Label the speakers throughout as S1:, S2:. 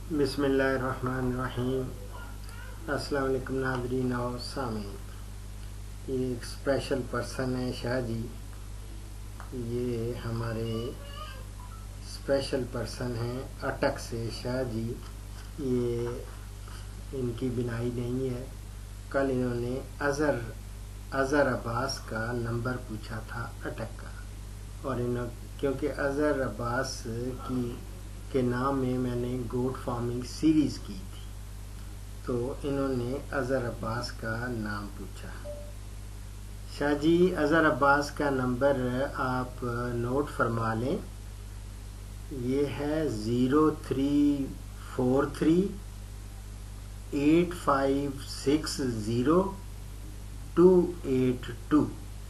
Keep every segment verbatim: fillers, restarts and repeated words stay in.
S1: بسم اللہ الرحمن الرحیم۔ السلام علیکم ناظرین و سامعین۔ یہ ایک اسپیشل پرسن ہے شاہ جی، یہ ہمارے اسپیشل پرسن ہیں اٹک سے شاہ جی۔ یہ ان کی بینائی نہیں ہے۔ کل انہوں نے اظہر اظہر عباس کا نمبر پوچھا تھا اٹک کا، اور انہوں کیونکہ اظہر عباس کی کے نام میں میں نے گوٹ فارمنگ سیریز کی تھی، تو انہوں نے اظہر عباس کا نام پوچھا۔ شاہ جی اظہر عباس کا نمبر آپ نوٹ فرما لیں، یہ ہے zero three four three eight five six zero two eight two.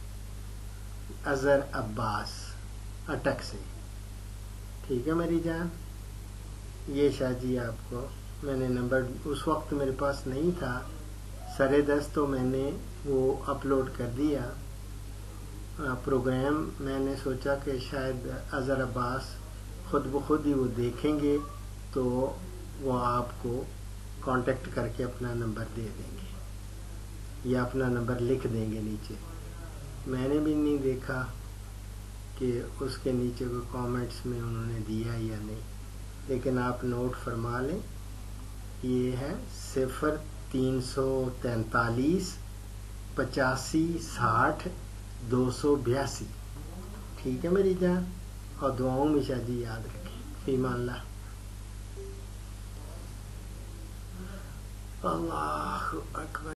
S1: Azhar Abbas Attock سے، ٹھیک ہے میری جان۔ یہ شاہ جی آپ کو میں نے نمبر اس وقت میرے پاس نہیں تھا، سرے دست تو میں نے وہ اپلوڈ کر دیا پروگرام۔ میں نے سوچا کہ شاید اظہر عباس خود بخود ہی وہ دیکھیں گے تو وہ آپ کو کانٹیکٹ کر کے اپنا نمبر دے دیں گے یا اپنا نمبر لکھ دیں گے نیچے۔ میں نے بھی نہیں دیکھا کہ اس کے نیچے کوئی کامنٹس میں انہوں نے دیا یا نہیں، لیکن آپ نوٹ فرما لیں، یہ ہے صفر تین سو تینتالیس پچاسی ساٹھ دو سو بیاسی، ٹھیک ہے میری جان۔ اور دعاؤں میں شاہ جی یاد رکھیں۔ فی امان اللہ۔ اللہ اکبر۔